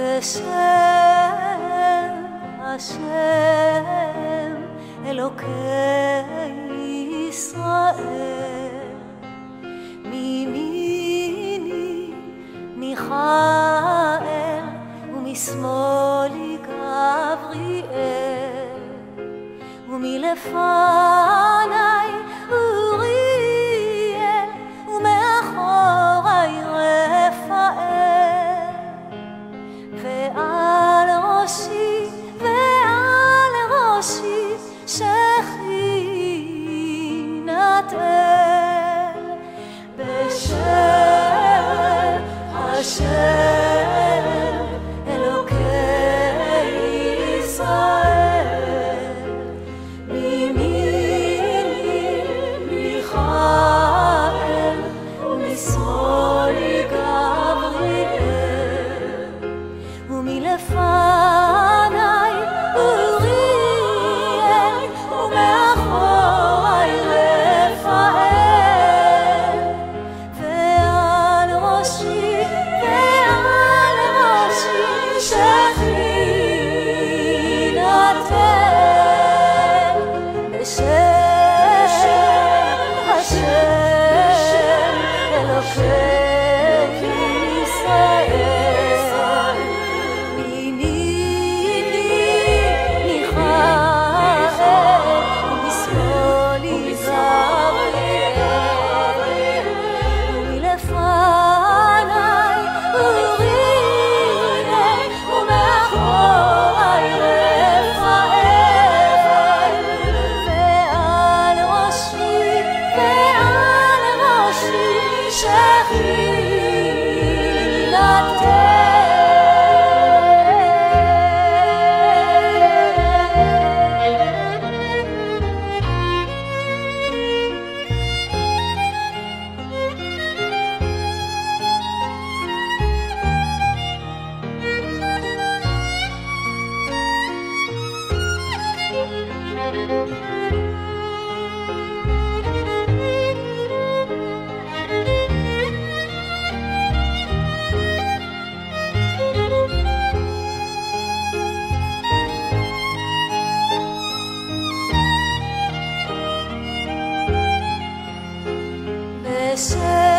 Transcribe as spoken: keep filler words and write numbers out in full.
בשם השם אלוקי ישראל, מימיני מיכאל ומשמאלי גבריאל, ומלפני אוריאל ומאחורי רפאל, ועל ראשי ועל ראשי שכינת אל, בשם השם אלוקי ישראל, מימיני מיכאל ומשמאלי גבריאל, ומלפני אוריאל ומאחורי רפאל, ועל ראשי ועל ראשי שכינת אל, בשם השם אלוקי ישראל, מימיני מיכאל ומשמאלי גבריאל, ומלפני אוריאל ומאחורי רפאל, ועל ראשי ועל ראשי שכינת בשם